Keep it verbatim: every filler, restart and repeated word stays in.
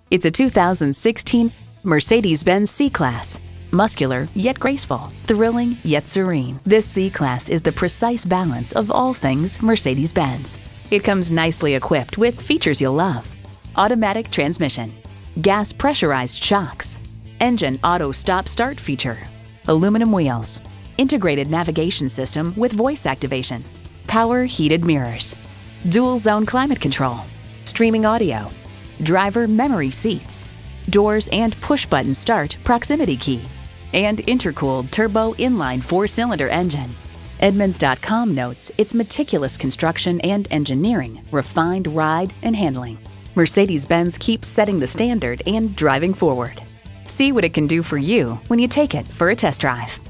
It's a two thousand sixteen Mercedes-Benz C-Class. Muscular yet graceful, thrilling yet serene. This C-Class is the precise balance of all things Mercedes-Benz. It comes nicely equipped with features you'll love: automatic transmission, gas pressurized shocks, engine auto stop start feature, aluminum wheels, integrated navigation system with voice activation, power heated mirrors, dual zone climate control, streaming audio, driver memory seats, doors and push button start proximity key, and intercooled turbo inline four-cylinder engine. Edmunds dot com notes its meticulous construction and engineering, refined ride and handling. Mercedes-Benz keeps setting the standard and driving forward. See what it can do for you when you take it for a test drive.